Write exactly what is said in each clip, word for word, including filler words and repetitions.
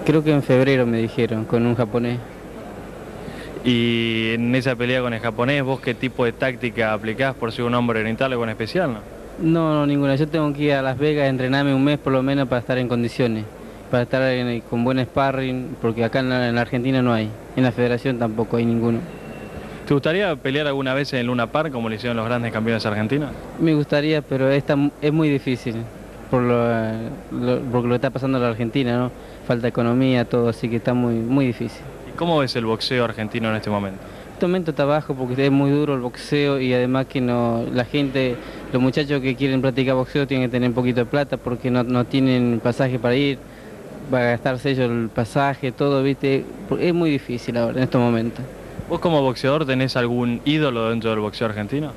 Creo que en febrero me dijeron, con un japonés. Y en esa pelea con el japonés, ¿vos qué tipo de táctica aplicás por ser un hombre oriental o en especial, no? No, no, ninguna. Yo tengo que ir a Las Vegas a entrenarme un mes por lo menos para estar en condiciones, para estar en- con buen sparring, porque acá en la, en la Argentina no hay, en la federación tampoco hay ninguno. ¿Te gustaría pelear alguna vez en Luna Park como lo hicieron los grandes campeones argentinos? Me gustaría, pero esta es muy difícil, por lo, lo- porque lo está pasando la Argentina, ¿no? Falta economía, todo, así que está muy, muy difícil. ¿Y cómo ves el boxeo argentino en este momento? Este momento está bajo porque es muy duro el boxeo y además que no, la gente, los muchachos que quieren practicar boxeo tienen que tener un poquito de plata porque no, no tienen pasaje para ir, va a gastarse ellos el pasaje, todo, ¿viste? Es muy difícil ahora, en estos momentos. ¿Vos como boxeador tenés algún ídolo dentro del boxeo argentino?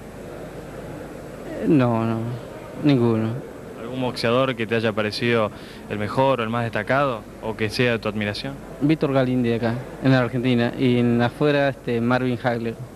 No, no, ninguno. ¿Algún boxeador que te haya parecido el mejor o el más destacado o que sea de tu admiración? Víctor Galíndez acá, en la Argentina, y en afuera este, Marvin Hagler.